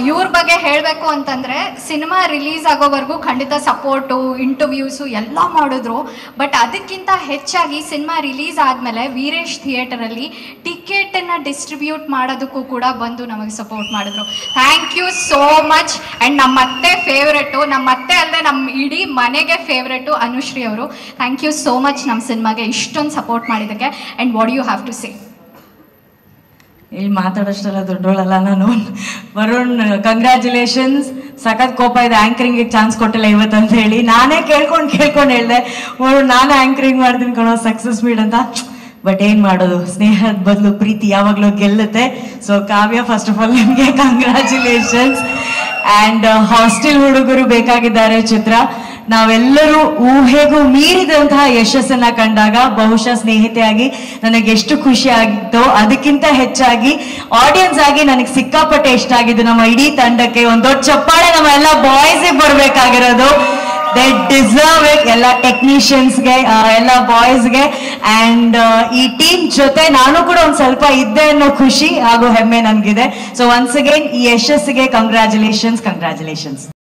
ಇವ್ರ ಬಗ್ಗೆ ಹೇಳಬೇಕು ಅಂತಂದರೆ ಸಿನಿಮಾ ರಿಲೀಸ್ ಆಗೋವರೆಗೂ ಖಂಡಿತ ಸಪೋರ್ಟು ಇಂಟರ್ವ್ಯೂಸು ಎಲ್ಲ ಮಾಡಿದ್ರು. ಬಟ್ ಅದಕ್ಕಿಂತ ಹೆಚ್ಚಾಗಿ ಸಿನಿಮಾ ರಿಲೀಸ್ ಆದಮೇಲೆ ವೀರೇಶ್ ಥಿಯೇಟರಲ್ಲಿ ಟಿಕೆಟನ್ನು ಡಿಸ್ಟ್ರಿಬ್ಯೂಟ್ ಮಾಡೋದಕ್ಕೂ ಕೂಡ ಬಂದು ನಮಗೆ ಸಪೋರ್ಟ್ ಮಾಡಿದ್ರು. Thank you so much. And ನಮ್ಮ ಅತ್ತೆ ಫೇವ್ರೆಟು, ನಮ್ಮ ಅತ್ತೆ ಅಲ್ಲದೆ ನಮ್ಮ ಇಡೀ ಮನೆಗೆ ಫೇವ್ರೆಟು ಅನುಶ್ರೀ ಅವರು. ಥ್ಯಾಂಕ್ ಯು ಸೋ ಮಚ್ ನಮ್ಮ ಸಿನಿಮಾಗೆ ಇಷ್ಟೊಂದು ಸಪೋರ್ಟ್ ಮಾಡಿದ್ದಕ್ಕೆ. And what you have to say? ಇಲ್ಲಿ ಮಾತಾಡೋಷ್ಟೆಲ್ಲ ದೊಡ್ಡೋಳಲ್ಲ ನಾನು. ವರುಣ್, ಕಂಗ್ರ್ಯಾಚುಲೇಷನ್ಸ್. ಸಖತ್ ಕೋಪ ಇದೆ, ಆ್ಯಂಕರಿಂಗಿಗೆ ಚಾನ್ಸ್ ಕೊಟ್ಟಿಲ್ಲ ಇವತ್ತಂತ ಹೇಳಿ. ನಾನೇ ಕೇಳ್ಕೊಂಡು ಹೇಳಿದೆ, ವರುಣ್ ನಾನೇ ಆ್ಯಂಕರಿಂಗ್ ಮಾಡ್ತೀನಿ ಕಣೋ, ಸಕ್ಸಸ್ ಮೀಟ್ ಅಂತ. ಬಟ್ ಏನು ಮಾಡೋದು, ಸ್ನೇಹದ ಬದಲು ಪ್ರೀತಿ ಯಾವಾಗಲೂ ಗೆಲ್ಲುತ್ತೆ. So Kavya, first of all ನಿಮಗೆ ಕಂಗ್ರ್ಯಾಚುಲೇಷನ್ಸ್. ಆ್ಯಂಡ್ ಹಾಸ್ಟೆಲ್ ಹುಡುಗರು ಬೇಕಾಗಿದ್ದಾರೆ ಚಿತ್ರ. ನಾವೆಲ್ಲರೂ ಊಹೆಗೂ ಮೀರಿದಂತಹ ಯಶಸ್ಸನ್ನ ಕಂಡಾಗ ಬಹುಶಃ ಸ್ನೇಹಿತೆಯಾಗಿ ನನಗೆ ಎಷ್ಟು ಖುಷಿ ಆಗಿತ್ತೋ ಅದಕ್ಕಿಂತ ಹೆಚ್ಚಾಗಿ ಆಡಿಯನ್ಸ್ ಆಗಿ ನನಗೆ ಸಿಕ್ಕಾಪಟ್ಟೆ ಇಷ್ಟ ಆಗಿದ್ದು ನಮ್ಮ ಇಡೀ ತಂಡಕ್ಕೆ ಒಂದು ದೊಡ್ಡ ಚಪ್ಪಾಳೆ ನಮ್ಮ ಎಲ್ಲ ಬಾಯ್ಸ್ಗೆ ಬರಬೇಕಾಗಿರೋದು. They deserve it. ಎಲ್ಲ ಟೆಕ್ನಿಷಿಯನ್ಸ್ಗೆ, ಎಲ್ಲ ಬಾಯ್ಸ್ಗೆ. ಆ್ಯಂಡ್ ಈ ಟೀಮ್ ಜೊತೆ ನಾನು ಕೂಡ ಒಂದು ಸ್ವಲ್ಪ ಇದ್ದೆ ಅನ್ನೋ ಖುಷಿ ಹಾಗೂ ಹೆಮ್ಮೆ ನನಗಿದೆ. ಸೊ ಒನ್ಸ್ ಅಗೇನ್ ಈ ಯಶಸ್ಸಿಗೆ ಕಂಗ್ರ್ಯಾಚುಲೇಷನ್ಸ್.